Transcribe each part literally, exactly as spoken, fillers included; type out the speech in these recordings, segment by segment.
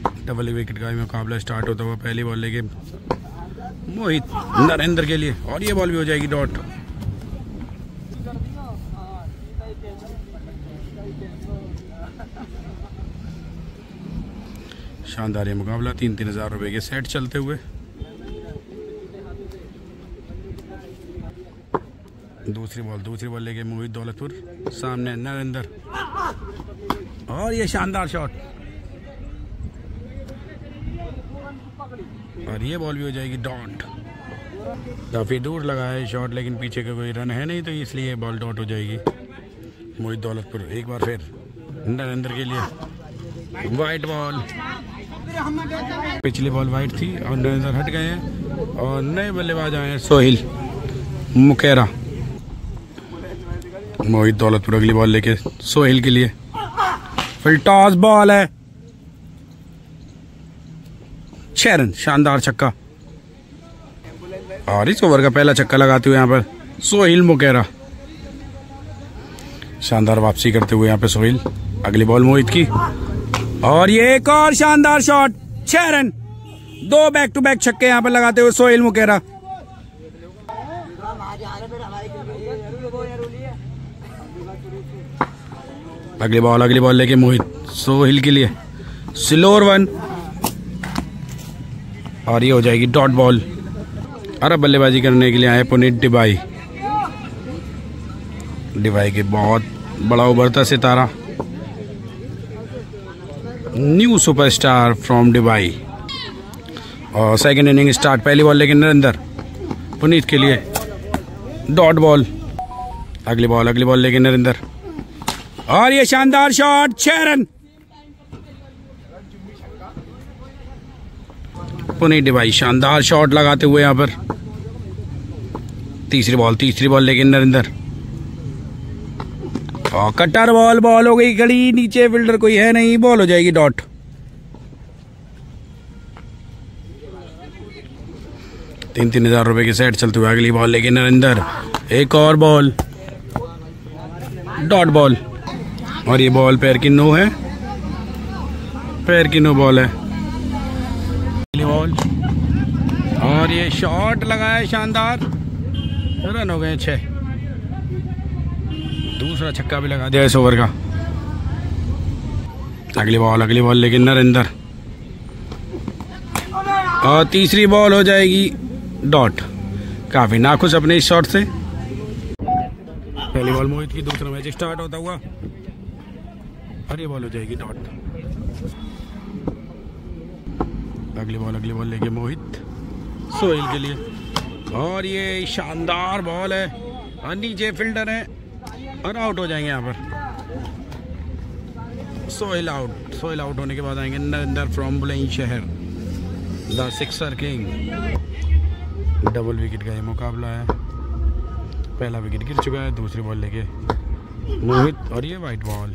Double wicket का मुकाबला start होता हुआ। पहली बॉल लेके मोहित नरेंद्र के लिए, और ये बॉल भी हो जाएगी डॉट। शानदार ये मुकाबला, तीन तीन हजार रुपए के सेट चलते हुए। दूसरी बॉल दूसरी बॉल लेके मोहित दौलतपुर, सामने नरेंद्र, और ये शानदार शॉट, और ये बॉल भी हो जाएगी डॉट। काफी दूर लगा है शॉट, लेकिन पीछे का कोई रन है नहीं, तो इसलिए बॉल डॉट हो जाएगी। मोहित दौलतपुर एक बार फिर नरेंद्र के लिए, वाइट बॉल। पिछली बॉल वाइट थी और नरेंद्र हट गए हैं, और नए बल्लेबाज आए हैं सोहिल मुकेरा। मोहित दौलतपुर अगली बॉल लेके सोहिल के लिए, फिर टॉस बॉल है, छह रन, शानदार छक्का। और इस ओवर का पहला छक्का लगाते हुए यहाँ पर सोहिल मुकेरा, शानदार वापसी करते हुए यहाँ पे सोहिल। अगली बॉल मोहित की, और ये एक और शानदार शॉट, छह रन, दो बैक टू बैक छक्के यहाँ पर लगाते हुए सोहिल मुकेरा। अगली बॉल अगली बॉल लेके मोहित सोहिल के लिए, स्लोर वन, और ये हो जाएगी डॉट बॉल। और अब बल्लेबाजी करने के लिए आए पुनीत डिबाई। डिबाई के बहुत बड़ा उभरता सितारा, न्यू सुपरस्टार फ्रॉम डिबाई। और सेकंड इनिंग स्टार्ट, पहली बॉल लेके नरेंद्र, पुनीत के लिए डॉट बॉल। अगली बॉल अगली बॉल लेके नरेंद्र, और ये शानदार शॉट, छह रन। पुनीत डिबाई शानदार शॉट लगाते हुए यहाँ पर। तीसरी बॉल तीसरी बॉल लेके नरेंद्र, और कटर बॉल, बॉल हो गई खड़ी, नीचे फील्डर कोई है नहीं, बॉल हो जाएगी डॉट। तीन तीन हजार रुपए के सेट चलते हुए अगली बॉल लेके नरेंद्र, एक और बॉल, डॉट बॉल। और ये बॉल पैर की नो है, पैर की नो बॉल है। अगली बॉल, और ये शॉट लगा है शानदार, रन हो गए छह। दूसरा छक्का भी लगा दिया इस ओवर का। अगली बॉल अगली बॉल लेकिन नरेंद्र, और तीसरी बॉल हो जाएगी डॉट। काफी नाखुश अपने इस शॉट से। पहली बॉल मोहित की, दूसरा मैच स्टार्ट होता हुआ, और ये बॉल हो जाएगी डॉट। अगली बॉल अगली बॉल लेके मोहित सोहिल के लिए, और ये शानदार बॉल है, और नीचे फील्डर है, और आउट हो जाएंगे यहाँ पर। सोहिल आउट। सोहिल आउट होने के बाद आएंगे Narendra from Bulandshahr, the sixer king. Double wicket का ये मुकाबला है, पहला विकेट गिर चुका है। दूसरी बॉल लेके मोहित, और ये वाइट बॉल।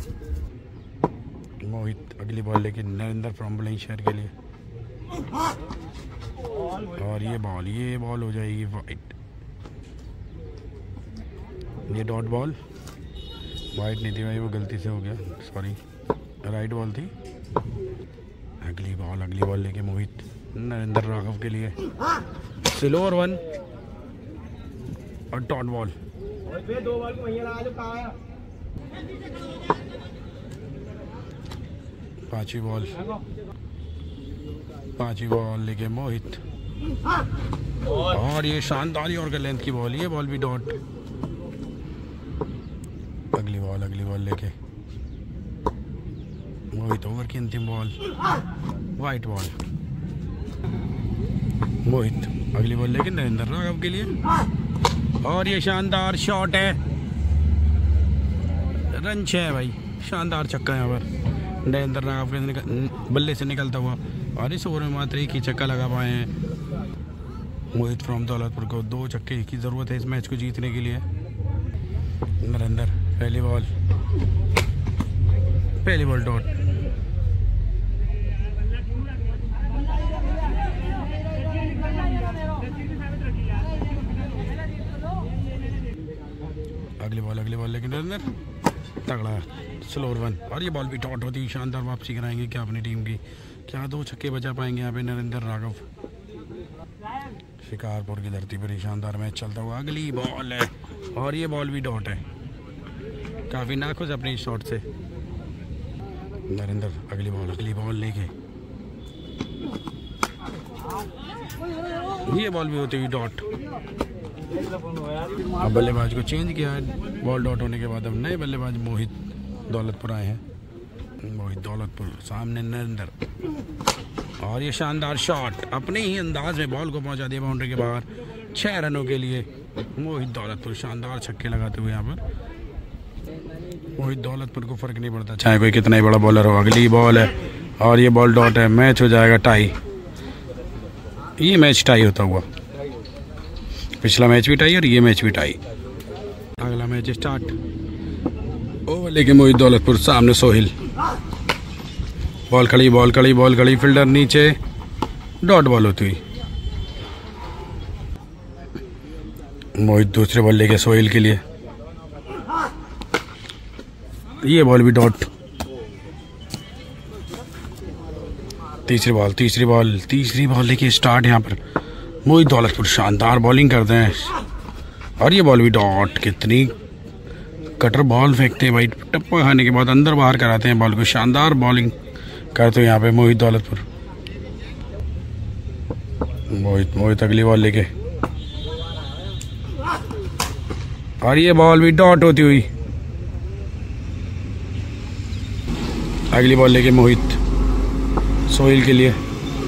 मोहित अगली बॉल लेके नरेंद्र फ्रॉम बुलंदशहर के लिए, और ये बॉल ये बॉल हो जाएगी वाइट। ये डॉट बॉल, वाइट नहीं थी भाई, वो गलती से हो गया, सॉरी, राइट बॉल थी। अगली बॉल अगली बॉल लेके मोहित नरेंद्र राघव के लिए, स्लोअर वन, और डॉट बॉल। पांचवी बॉल पांचवी बॉल लेके मोहित, और ये शानदार और लेंथ की बॉल, ये बॉल भी डॉट। अगली बॉल अगली बॉल लेके मोहित, ओवर की अंतिम बॉल, वाइट बॉल। मोहित अगली बॉल लेके नरेंद्र राघव के लिए, और ये शानदार शॉट है, रन छह है भाई, शानदार छक्का यहाँ पर नरेंद्र राघव के निकल, बल्ले से निकलता हुआ। और इस ओवर में मात्र एक ही छक्का लगा पाए हैं मोहित फ्रॉम दौलतपुर को। दो छक्के की ज़रूरत है इस मैच को जीतने के लिए। नरेंद्र पहली बॉल पहली बॉल डॉट। अगली बॉल अगली बॉल लेकिन नरेंद्र तगड़ा स्लोअर वन, और ये बॉल भी डॉट होती, शानदार वापसी कराएंगे क्या अपनी टीम की। क्या दो छक्के बचा पाएंगे यहाँ पे नरेंद्र राघव। शिकारपुर की धरती पर शानदार मैच चलता हुआ। अगली बॉल है और ये बॉल भी डॉट है। काफ़ी नाखुश अपने इस शॉट से नरेंद्र। अगली बॉल अगली बॉल लेके ये बॉल भी होती हुई डॉट। अब बल्लेबाज को चेंज किया है बॉल डॉट होने के बाद। अब नए बल्लेबाज मोहित दौलतपुर आए हैं। मोहित दौलतपुर सामने नरेंद्र और ये शानदार शॉट अपने ही अंदाज में बॉल को पहुंचा दिया बाउंड्री के बाहर। छह रनों के लिए मोहित दौलतपुर शानदार छक्के लगाते हुए यहाँ पर। मोहित दौलतपुर को फर्क नहीं पड़ता चाहे कोई कितना ही बड़ा बॉलर हो। अगली बॉल है और ये बॉल डॉट है। मैच हो जाएगा टाई। ये मैच टाई होता हुआ। पिछला मैच भी टाई और ये मैच भी टाई। अगला मैच स्टार्ट। ओवर लेके मोहित दौलतपुर सामने सोहिल। बॉल खड़ी बॉल खड़ी बॉल खड़ी फील्डर नीचे डॉट बॉल होती हुई। मोहित दूसरे बॉल लेके सोहिल के लिए। ये बॉल भी डॉट। तीसरी बॉल तीसरी बॉल तीसरी बॉल लेके स्टार्ट। यहाँ पर मोहित दौलतपुर शानदार बॉलिंग करते हैं और ये बॉल भी डॉट। कितनी कटर बॉल फेंकते हैं भाई। टप्पा खाने के बाद अंदर बाहर कराते हैं बॉल को। शानदार बॉलिंग करते हैं यहाँ पे मोहित दौलतपुर। मोहित मोहित अगली बॉल लेके और ये बॉल भी डॉट होती हुई। अगली बॉल लेके मोहित सोहिल के लिए।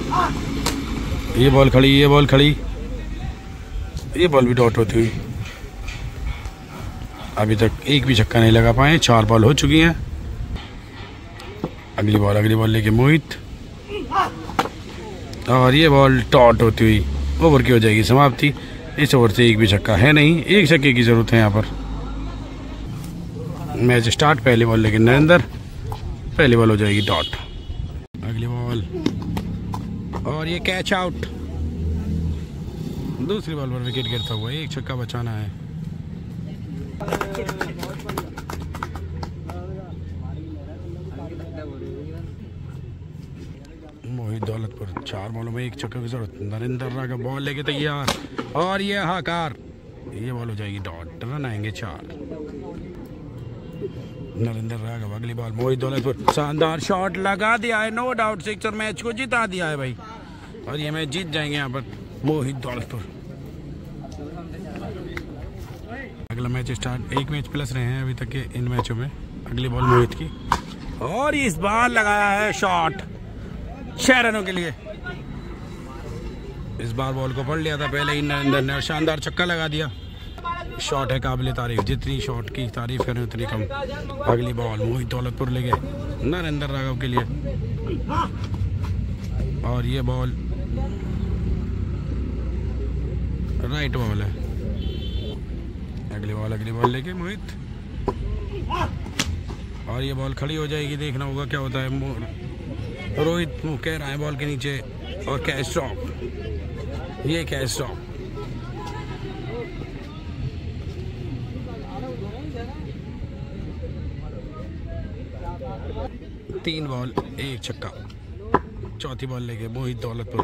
ये बॉल खड़ी ये बॉल खड़ी ये बॉल भी डॉट होती हुई। अभी तक एक भी छक्का नहीं लगा पाए। चार बॉल हो चुकी हैं। अगली बॉल अगली बॉल लेके मोहित और ये बॉल डॉट होती हुई। ओवर की हो जाएगी समाप्ति। इस ओवर से एक भी छक्का है नहीं। एक छक्के की जरूरत है यहाँ पर। Match start. पहली बॉल लेके नरेंद्र। पहली बॉल हो जाएगी डॉट। अगली बॉल और ये कैच आउट। दूसरी बॉल पर विकेट गिरता हुआ। एक छक्का बचाना है। मोहित दौलतपुर चार बॉलों में एक छक्के की जरूरत। नरेंद्र राघव बॉल लेके तैयार और ये हाकार। ये बॉल हो जाएगी डॉट। रन आएंगे चार। नरेंद्र राघव अगली बॉल। मोहित दौलतपुर शानदार शॉट लगा दिया है। नो डाउट सिक्सर मैच को जिता दिया है भाई और ये मैच जीत जाएंगे यहाँ पर मोहित दौलतपुर। अगला मैच स्टार्ट। एक मैच प्लस रहे हैं अभी तक के इन मैचों में। अगली बॉल मोहित की और इस बार लगाया है शॉट छह रनों के लिए। इस बार बॉल को पढ़ लिया था पहले ही नरेंद्र ने। शानदार छक्का लगा दिया। शॉट है काबिल तारीफ। जितनी शॉट की तारीफ करें उतनी कम। अगली बॉल मोहित दौलतपुर ले गए नरेंद्र राघव के लिए और ये बॉल राइट बॉल है। अगली बॉल अगली बॉल लेके मोहित और ये बॉल खड़ी हो जाएगी। देखना होगा क्या होता है। रोहित मुंह कह रहा है बॉल के नीचे और कैच ड्रॉप। ये कैच ड्रॉप। तीन बॉल एक छक्का। चौथी बॉल लेके मोहित दौलतपुर।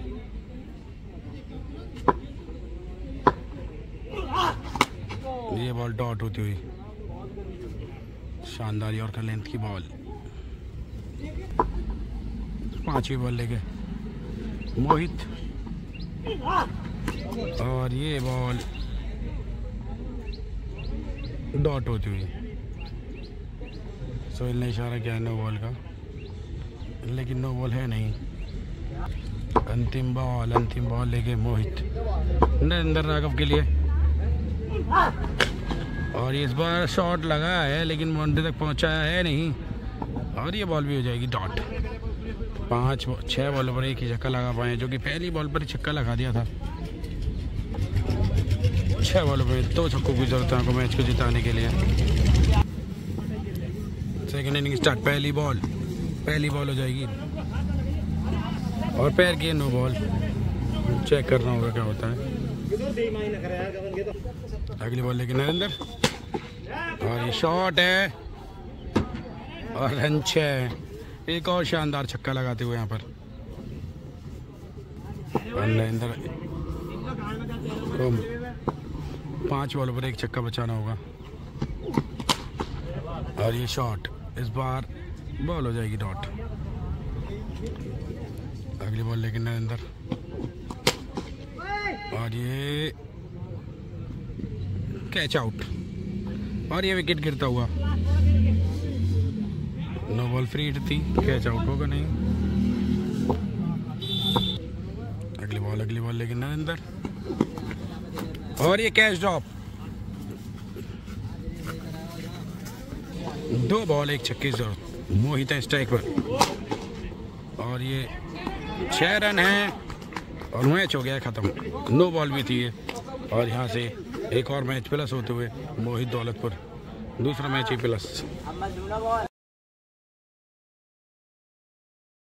ये बॉल डॉट होती हुई। शानदार यॉर्कर लेंथ की बॉल। पांचवी बॉल लेके मोहित और ये बॉल डॉट होती हुई। सोहेल ने इशारा किया है नो बॉल का लेकिन नो बॉल है नहीं। अंतिम बॉल अंतिम बॉल लेके मोहित नरेंद्र राघव के लिए और इस बार शॉट लगा है लेकिन बाउंड्री तक पहुंचाया है नहीं और ये बॉल भी हो जाएगी डॉट। पांच छह बॉलों पर एक ही छक्का लगा पाए जो कि पहली बॉल पर ही छक्का लगा दिया था। छह बॉलों पर दो छक्कों की जरूरत है आपको मैच को जिताने के लिए। Second inning start. पहली बॉल पहली बॉल हो जाएगी और पैर की नो बॉल। चेक करना होगा क्या होता है। अगली बॉल लेके नरेंद्र और ये शॉट है और रन छह। एक और शानदार छक्का लगाते हुए यहाँ पर नरेंद्र को पांच बॉल पर एक छक्का बचाना होगा। और ये शॉट इस बार बॉल हो जाएगी डॉट। अगली बॉल लेकिन नरेंद्र, और ये कैच आउट और ये विकेट गिरता हुआ। नो बॉल फ्री थी, कैच आउट होगा नहीं। अगली बॉल अगली बॉल लेकिन नरेंद्र, और ये कैच ड्रॉप। दो बॉल एक छक्के की जरूरत। मोहित है स्ट्राइक पर और ये छह रन हैं और मैच हो गया खत्म। नो बॉल भी थी और यहाँ से एक और मैच प्लस होते हुए मोहित दौलतपुर दूसरा मैच ही प्लस।